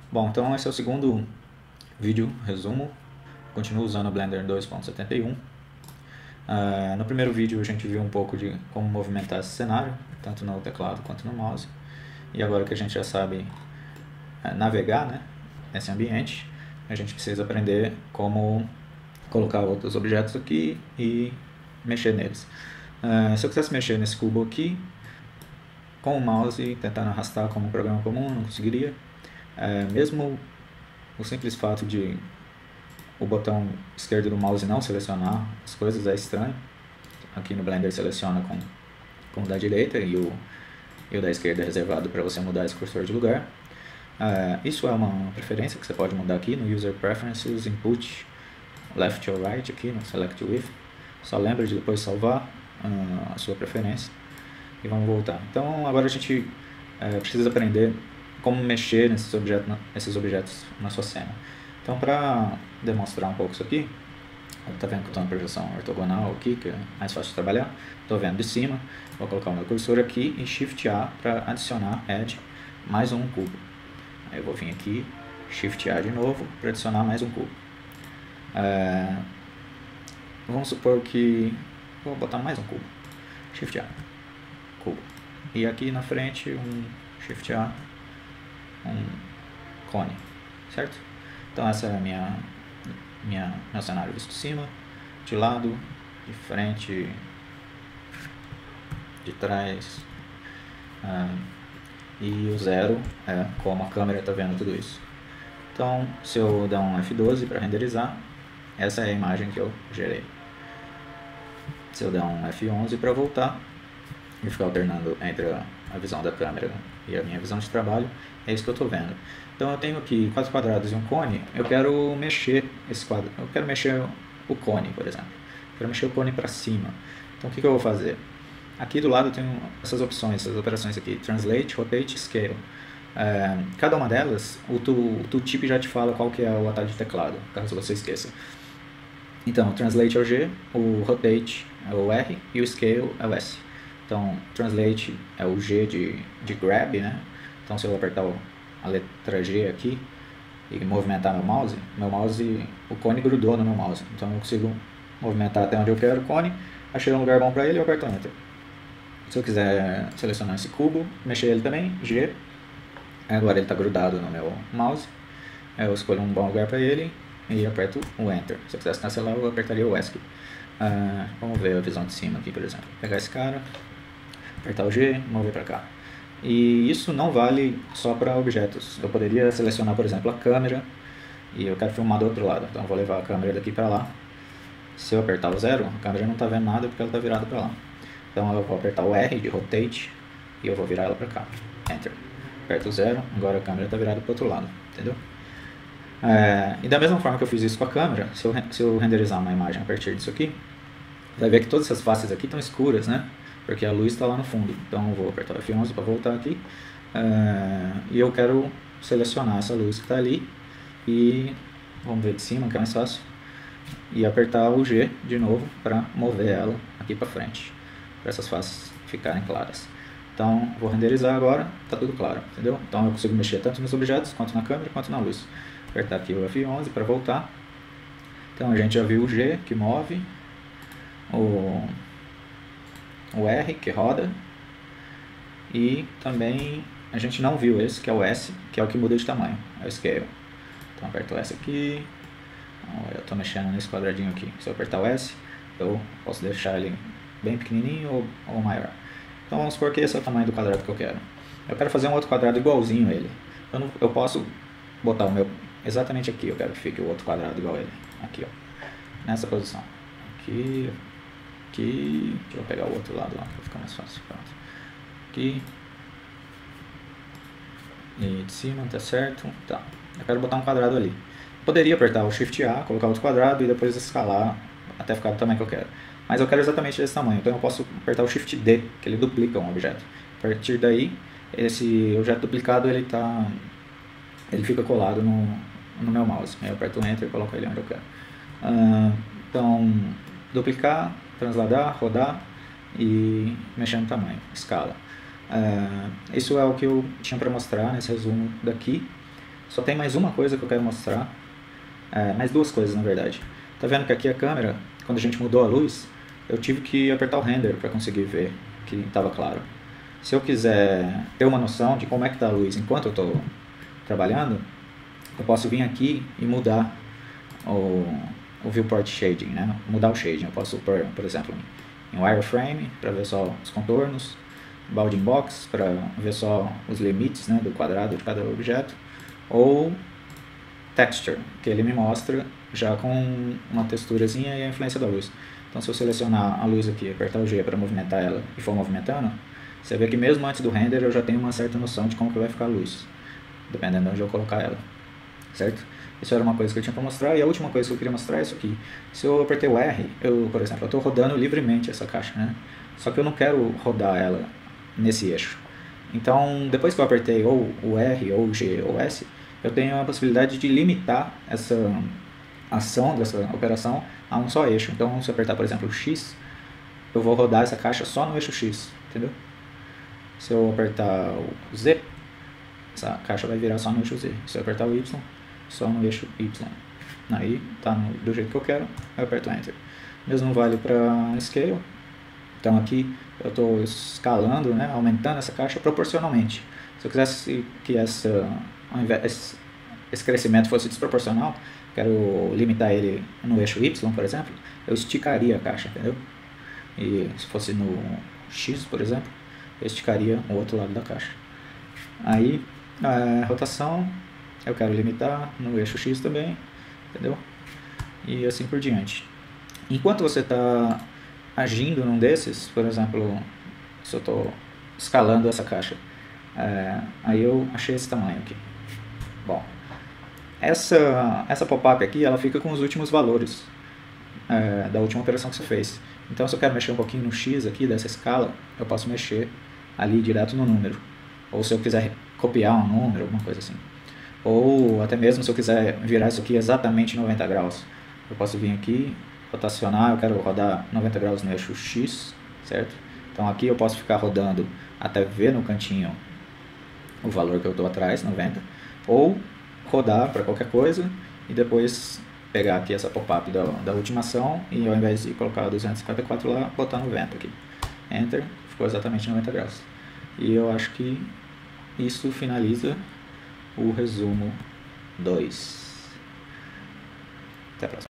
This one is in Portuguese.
Bom, então esse é o segundo vídeo resumo. Continuo usando o Blender 2.71. No primeiro vídeo a gente viu um pouco de como movimentar esse cenário, tanto no teclado quanto no mouse. E agora que a gente já sabe navegar, né, nesse ambiente, a gente precisa aprender como colocar outros objetos aqui e mexer neles. Se eu quisesse mexer nesse cubo aqui, com o mouse tentando arrastar como um programa comum, não conseguiria. Mesmo o simples fato de o botão esquerdo do mouse não selecionar as coisas é estranho. Aqui no Blender seleciona com o da direita e o da esquerda é reservado para você mudar esse cursor de lugar. Isso é uma preferência que você pode mudar aqui no User Preferences, Input, Left or Right, aqui no Select With. Só lembra de depois salvar a sua preferência e vamos voltar. Então agora a gente precisa aprender como mexer nesses objetos na sua cena. Então, para demonstrar um pouco isso aqui, tá vendo que eu estou na projeção ortogonal aqui, que é mais fácil de trabalhar. Estou vendo de cima, vou colocar o meu cursor aqui e Shift A para adicionar Add mais um cubo. Aí eu vou vir aqui, Shift A de novo para adicionar mais um cubo. Vamos supor que vou botar mais um cubo, Shift A, cubo. E aqui na frente um Shift A, um cone, certo? Então essa é meu cenário visto de cima, de lado, de frente, de trás, e o zero é como a câmera está vendo tudo isso. Então se eu der um F12 para renderizar, essa é a imagem que eu gerei. Se eu der um F11 para voltar e ficar alternando entre a visão da câmera e a minha visão de trabalho, é isso que eu estou vendo. Então eu tenho aqui 4 quadrados e um cone, eu quero mexer esse quadrado, eu quero mexer o cone, por exemplo. Eu quero mexer o cone para cima. Então o que eu vou fazer? Aqui do lado eu tenho essas opções, essas operações aqui, Translate, Rotate, Scale. Cada uma delas, o tooltip já te fala qual que é o atalho de teclado, caso você esqueça. Então, o Translate é o G, o Rotate é o R e o Scale é o S. Então, Translate é o G de Grab, né? Então, se eu apertar a letra G aqui e movimentar meu mouse, o cone grudou no meu mouse. Então, eu consigo movimentar até onde eu quero o cone, achei um lugar bom para ele e eu aperto Enter. Se eu quiser selecionar esse cubo, mexer ele também, G. Agora ele está grudado no meu mouse. Eu escolho um bom lugar para ele e aperto o Enter. Se eu quisesse cancelar, eu apertaria o ESC. Vamos ver a visão de cima aqui, por exemplo. Pegar esse cara, apertar o G, mover para cá. E isso não vale só para objetos. Eu poderia selecionar, por exemplo, a câmera e eu quero filmar do outro lado. Então eu vou levar a câmera daqui para lá. Se eu apertar o 0, a câmera não está vendo nada porque ela está virada para lá. Então eu vou apertar o R de Rotate e eu vou virar ela para cá. Enter. Aperto o 0, agora a câmera está virada para o outro lado. Entendeu? E da mesma forma que eu fiz isso com a câmera, se eu renderizar uma imagem a partir disso aqui, vai ver que todas essas faces aqui estão escuras, né? Porque a luz está lá no fundo. Então eu vou apertar o F11 para voltar aqui. E eu quero selecionar essa luz que está ali. E vamos ver de cima, que é mais fácil. E apertar o G de novo para mover ela aqui para frente. Para essas faces ficarem claras. Então vou renderizar agora, está tudo claro, entendeu? Então eu consigo mexer tanto nos objetos, quanto na câmera, quanto na luz. Apertar aqui o F11 para voltar. Então a gente já viu o G que move. O R que roda, e também a gente não viu esse que é o S, que é o que muda de tamanho, é o Scale. Então aperto o S aqui, eu estou mexendo nesse quadradinho aqui. Se eu apertar o S, eu posso deixar ele bem pequenininho ou maior. Então vamos supor que esse é o tamanho do quadrado que eu quero. Eu quero fazer um outro quadrado igualzinho a ele. Eu posso botar o meu exatamente aqui, eu quero que fique o outro quadrado igual a ele, aqui ó, nessa posição, aqui, deixa eu pegar o outro lado lá, para ficar mais fácil. Pronto. Aqui. E de cima, tá certo. Tá. Eu quero botar um quadrado ali. Poderia apertar o Shift A, colocar outro quadrado e depois escalar até ficar do tamanho que eu quero. Mas eu quero exatamente desse tamanho, então eu posso apertar o Shift D, que ele duplica um objeto. A partir daí, esse objeto duplicado, ele fica colado no meu mouse. Aí eu aperto o Enter e coloco ele onde eu quero. Então, duplicar, transladar, rodar e mexer no tamanho, escala. Isso é o que eu tinha para mostrar nesse resumo daqui. só tem mais uma coisa que eu quero mostrar, mais duas coisas na verdade. Tá vendo que aqui a câmera, quando a gente mudou a luz, eu tive que apertar o render para conseguir ver que estava claro. Se eu quiser ter uma noção de como é que está a luz enquanto eu estou trabalhando, eu posso vir aqui e mudar o viewport shading, né? Mudar o shading. Eu posso pôr, por exemplo, em wireframe para ver só os contornos, bounding box para ver só os limites, né, do quadrado de cada objeto, ou texture, que ele me mostra já com uma texturazinha e a influência da luz. Então se eu selecionar a luz aqui, apertar o G para movimentar ela e for movimentando, você vê que mesmo antes do render eu já tenho uma certa noção de como que vai ficar a luz, dependendo de onde eu colocar ela, certo? Isso era uma coisa que eu tinha para mostrar. E a última coisa que eu queria mostrar é isso aqui. Se eu apertei o R, por exemplo, eu estou rodando livremente essa caixa, né? Só que eu não quero rodar ela nesse eixo. Então, depois que eu apertei ou o R, ou o G, ou S, eu tenho a possibilidade de limitar essa ação dessa operação a um só eixo. Então, se eu apertar, por exemplo, o X, eu vou rodar essa caixa só no eixo X, entendeu? Se eu apertar o Z, essa caixa vai virar só no eixo Z. Se eu apertar o Y, só no eixo Y. Aí tá do jeito que eu quero, eu aperto Enter. Mesmo vale para Scale. Então aqui eu estou escalando, né, aumentando essa caixa proporcionalmente. Se eu quisesse que esse crescimento fosse desproporcional, quero limitar ele no eixo Y, por exemplo, eu esticaria a caixa, entendeu? E se fosse no X, por exemplo, eu esticaria o outro lado da caixa. Aí a rotação eu quero limitar no eixo X também, entendeu? E assim por diante. Enquanto você está agindo num desses, por exemplo, se eu estou escalando essa caixa, aí eu achei esse tamanho aqui. Bom, essa pop-up aqui, ela fica com os últimos valores da última operação que você fez. Então, se eu quero mexer um pouquinho no X aqui dessa escala, eu posso mexer ali direto no número. Ou se eu quiser copiar um número, alguma coisa assim. Ou até mesmo se eu quiser virar isso aqui exatamente 90 graus. Eu posso vir aqui, rotacionar, eu quero rodar 90 graus no eixo X, certo? Então aqui eu posso ficar rodando até ver no cantinho o valor que eu estou atrás, 90. Ou rodar para qualquer coisa e depois pegar aqui essa pop-up da última ação e ao invés de colocar 254 lá, botar 90 aqui. Enter, ficou exatamente 90 graus. E eu acho que isso finaliza o resumo 2. Até a próxima.